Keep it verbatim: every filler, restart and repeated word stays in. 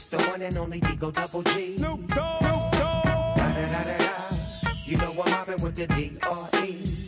It's the one and only Digo Double G. Snoop Dogg. Snoop Dogg. Da da da da da. You know I'm mobbing with the D R E.